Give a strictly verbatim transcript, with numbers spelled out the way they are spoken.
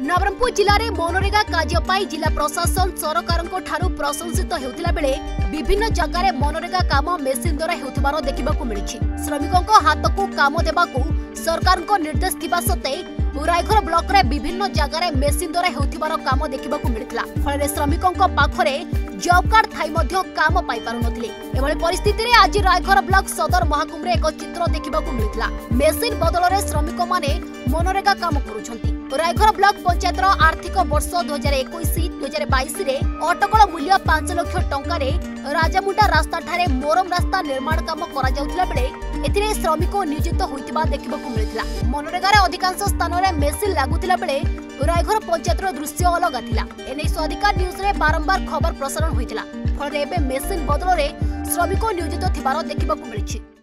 नवरंगपुर जिले में मनरेगा कार्य जिला प्रशासन सरकार प्रशंसित होता बेले विभिन्न जगार मनरेगा काम मेसीन द्वारा होथिबार देखा मिली। श्रमिकों हाथ को काम देवाकू सरकार निर्देश थिबा सत्ते रायघर ब्लॉक रे विभिन्न जगार मेसीन द्वारा होथिबार काम देखा मिलता। फल श्रमिकों पाखरे जॉब कार्ड थाई मध्य काम पाई पारु नथिले। एभली परिस्थिति रे आज रायघर ब्लॉक सदर महाकुंभ रे एक चित्र देखा मिलता। मेसीन बदल रे श्रमिक माने मनरेगा काम करुछंती। रायघर ब्लॉक पंचायत आर्थिक वर्ष दो हजार इक्कीस दो हजार बाईस रे अटकल मूल्य पांच लाख टंका रे राजामुंडा रास्ता ठारे मोरम रास्ता निर्माण काम करा जाउतला बेले एथिरे श्रमिक नियोजित होइतिबा देखिबाकू मिलितला। मनरेगा रे अधिकांश स्थान रे मेसिन लागुतिला बेले रायघर पंचायत रो दृश्य अलग आथिला। एनै स्वाधिकार न्यूज रे बारंबार खबर प्रसारण होइतिला। फल रे एबे मेसिन बदल रे श्रमिक नियोजित थिबार देखिबाकू मिलिछि।